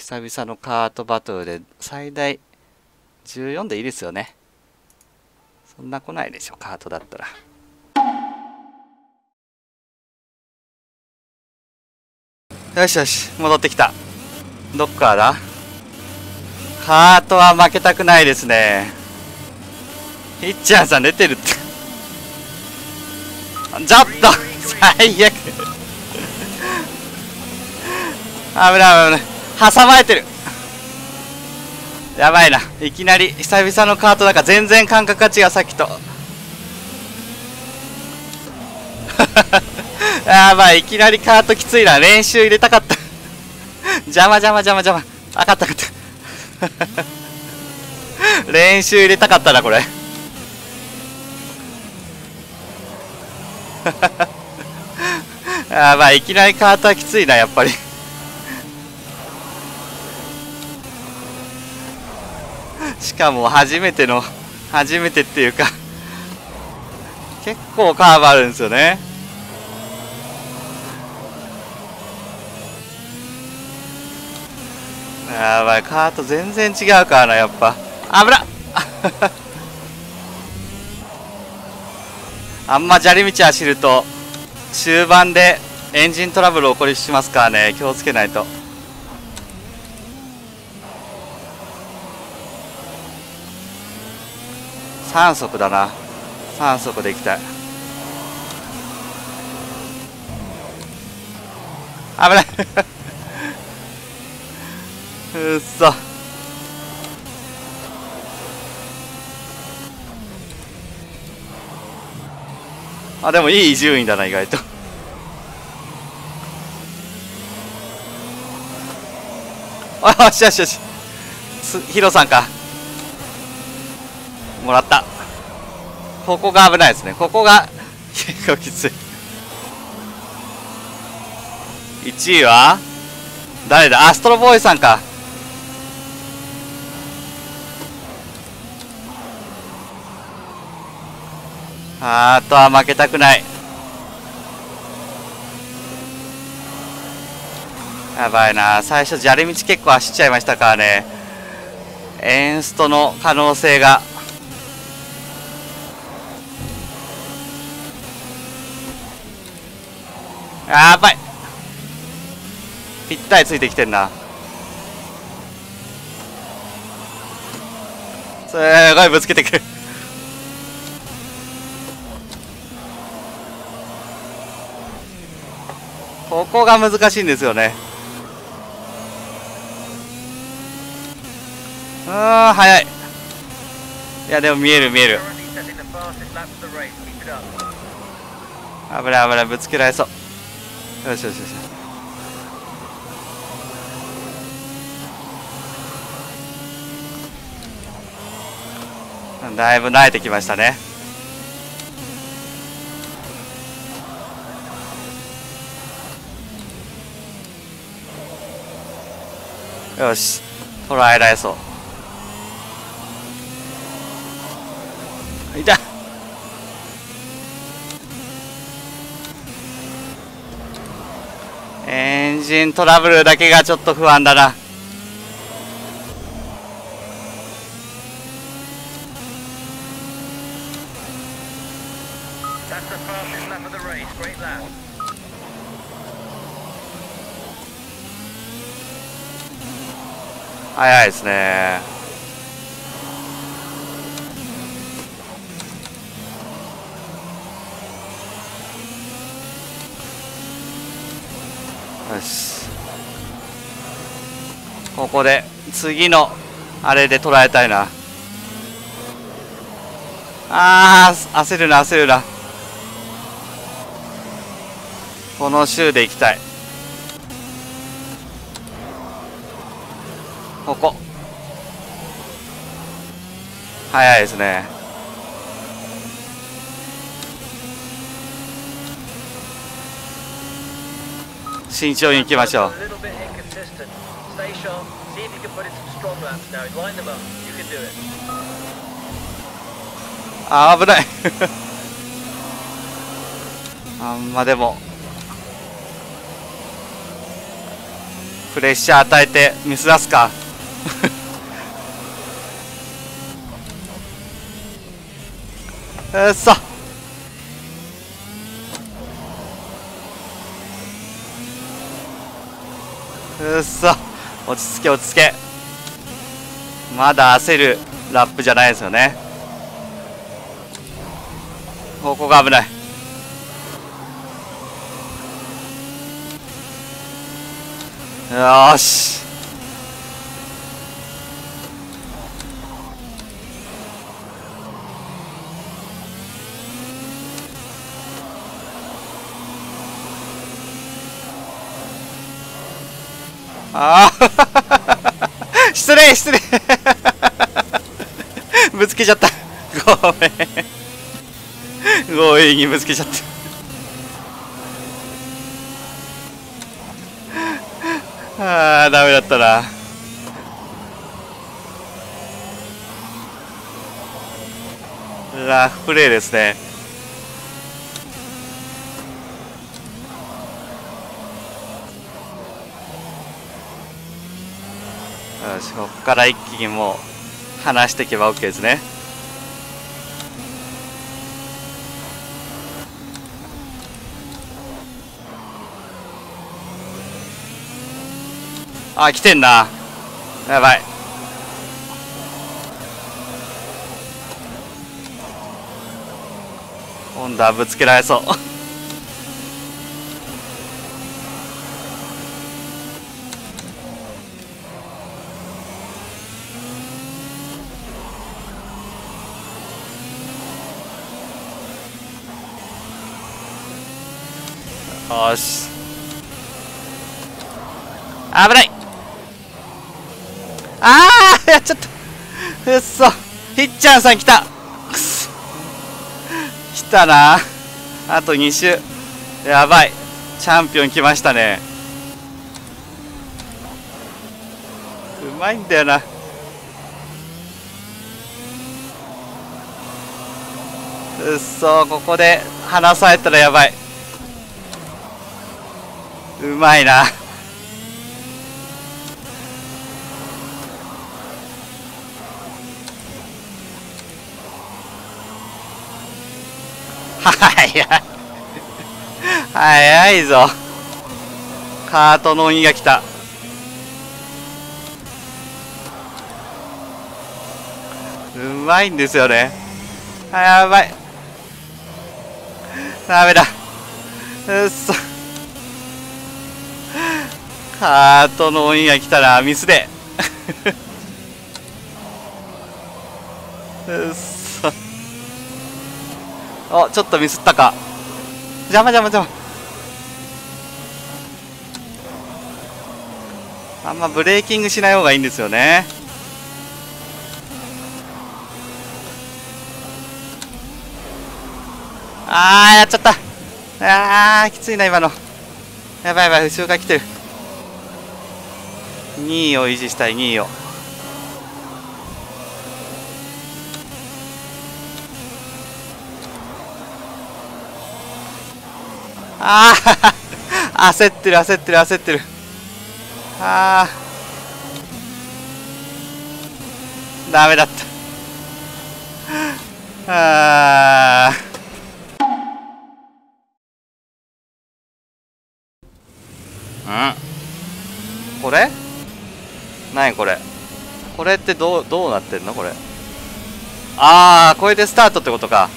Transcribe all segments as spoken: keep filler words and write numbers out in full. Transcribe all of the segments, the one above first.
久々のカートバトルで最大じゅうよんでいいですよね。そんな来ないでしょ、カートだったら。よしよし、戻ってきた。どっからだ？カートは負けたくないですね。ひっちゃんさん出てるって。ちょっと最悪。危ない危ない。挟まれてる。やばいな。いきなり久々のカートなんか全然感覚が違う、さっきと。やばい、いきなりカートきついな。練習入れたかった。邪魔邪魔邪魔邪魔。あ、かったかった。練習入れたかったな、これ。やばい、いきなりカートはきついな、やっぱり。しかも初めての初めてっていうか結構カーブあるんですよね。やばい、カート全然違うからな、やっぱ。危なっあんま砂利道走ると終盤でエンジントラブル起こりしますからね、気をつけないと。さん速だな。さん速で行きたい。危ないうっそ。あ、でもいい順位だな、意外と。あ、よしよしよし。ヒロさんか。もらった。ここが危ないですね。ここが結構きつい。いちいは誰だ？アストロボーイさんか。あーとは負けたくない。やばいな。最初砂利道結構走っちゃいましたからね。エンストの可能性が。やばい、ぴったりついてきてんな。すごいぶつけてくる。ここが難しいんですよね。うーん、早い。いやでも見える見える。危ない危ない、ぶつけられそう。よしよしよし。だいぶ慣れてきましたね。よし、捉えられそう。いた。エンジントラブルだけがちょっと不安だな。早いですね。よし、ここで次のあれで捉えたいな。あー、焦るな焦るな。この週で行きたい。ここ早いですね。慎重に行きましょう。あー、危ないあんまでもプレッシャー与えてミス出すか。うっそうっそ、落ち着け落ち着け。まだ焦るラップじゃないですよね。ここが危ない。よーし。ああ失礼失礼ぶつけちゃった。ごめん、強引にぶつけちゃった。ああダメだったな。ラフプレーですね。よし、ここから一気にもう離していけば OK ですね。あ、来てんな。やばい。今度はぶつけられそう。よし、危ない。ああやっちゃった。うっそ、ひっちゃんさん来た。くそ、来たな。あとに周。やばい、チャンピオン来ましたね。うまいんだよな。うっそ、ここで離されたらやばい。うまいな。早い早いぞ。カートの鬼が来た。うまいんですよね。あ、やばい、ダメだ。うっそ、カートの鬼が来たらミスでうっそ、お、ちょっとミスったか。邪魔邪魔邪魔。あんまブレーキングしない方がいいんですよね。あーやっちゃった。あーきついな今の。やばいやばい、後ろから来てる。にいを維持したい。にいを。ああ焦ってる焦ってる焦ってる。ああダメだった。ああうんこれ何これこれってどうどうなってんのこれ。ああこれでスタートってことか。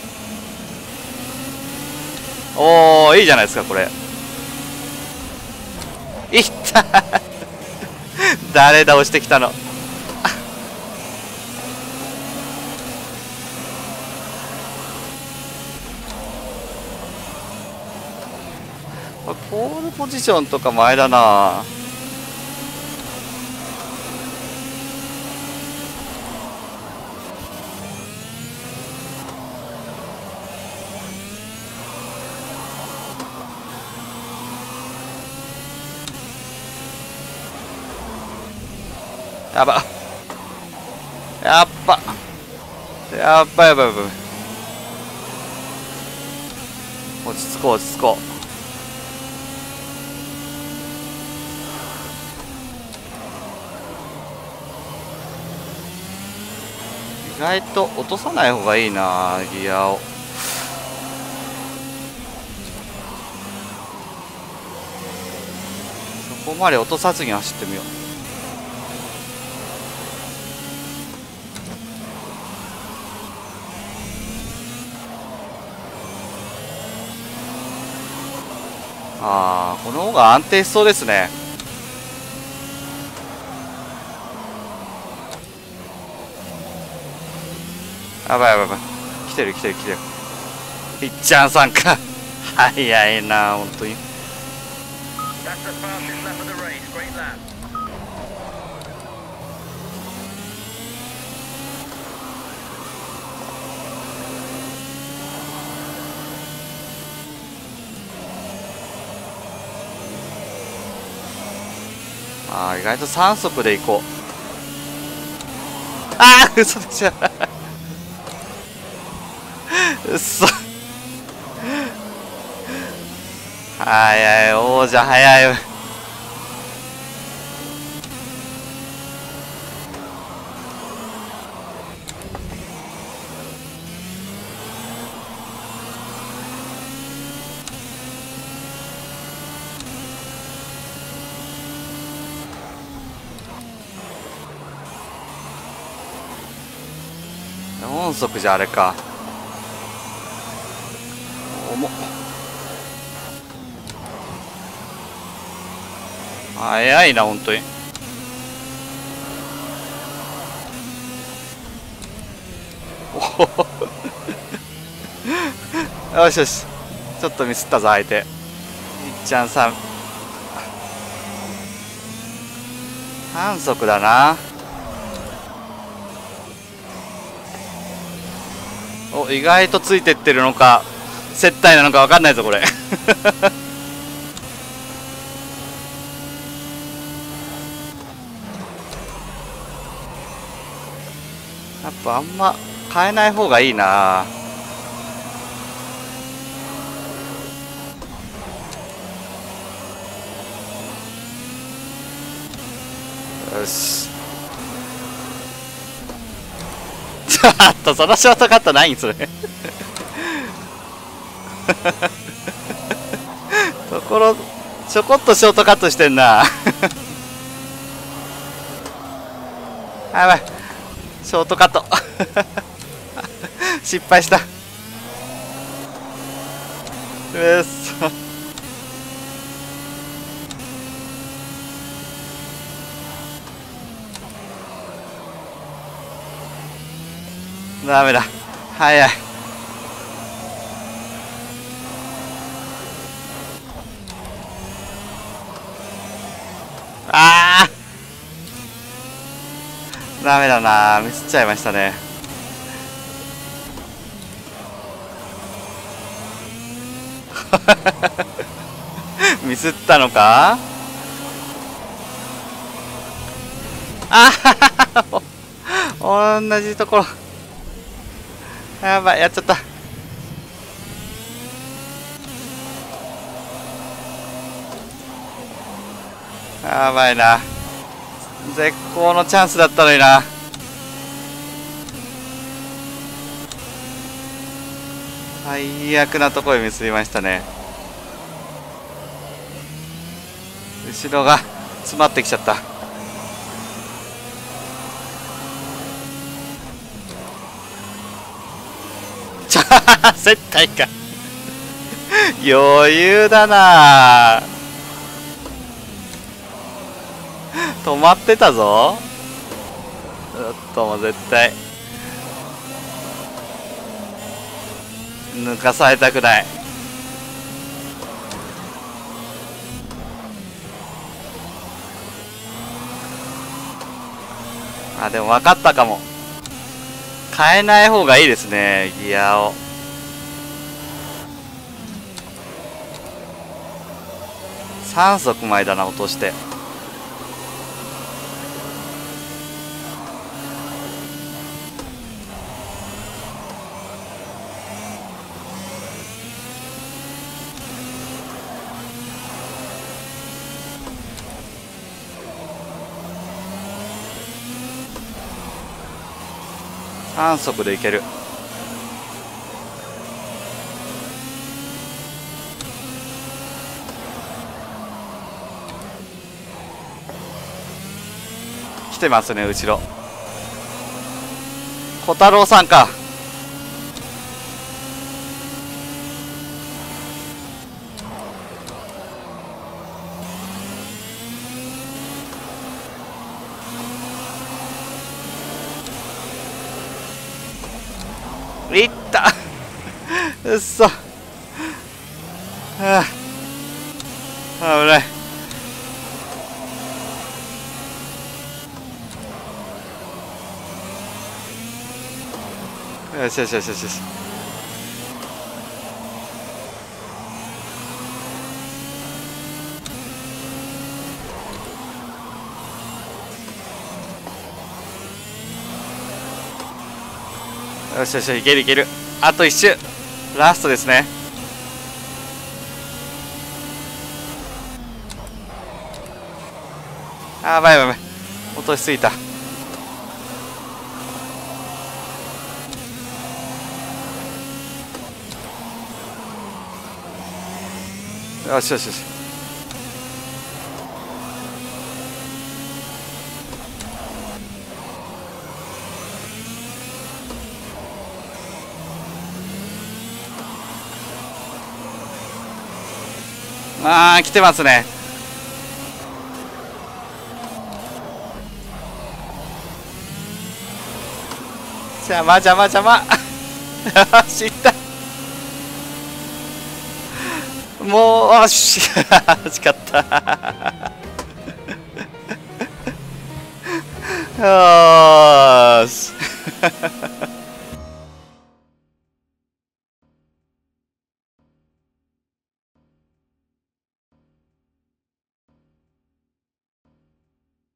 おおいいじゃないですかこれ。いった誰だ押してきたのポールポジションとか前だな。やばやっばやっばやばいやばい。落ち着こう落ち着こ外と落とさない方がいいな、ギアを。そこまで落とさずに走ってみよう。ああ、この方が安定しそうですね。やばいやばいやばい、来てる来てる来てる。いっちゃんさんか早いな本当に。ああ、意外とさん速で行こう。ああ、嘘でしょ嘘早い、王者早い。よん速じゃあれか。重っ。早いな本当に。よしよし、ちょっとミスったぞ相手。いっちゃんさん反則だな。お、意外とついてってるのか接待なのか分かんないぞこれやっぱあんま変えない方がいいな。よしちょっとそのショートカットないんそれところちょこっとショートカットしてんなやばい、ショートカット失敗した。うっそダメだ、早い。あーダメだな、ミスっちゃいましたね。ミスったのか。ああ同じところ。やばい、やっちゃった。やばいな、絶好のチャンスだったのにな。最悪なところでミスりましたね。後ろが詰まってきちゃった。ちゃ接待か余裕だな。止まってたぞ。ちょっともう絶対抜かされたくない。あ、でも分かったかも。変えない方がいいですね、ギアを。さん速前だな、落として。 さん速でいける。来てますね、後ろ。小太郎さんか。いったうっそ。はあ、危ない。よしよしよしよしよし。よしよし、いけるいける。あと一周、ラストですね。あー、ばいばいばい、落としすぎた。よしよしよし。あー、来てますね。邪魔邪魔邪魔。よし、いった。もう、よし。惜しかった。よーし。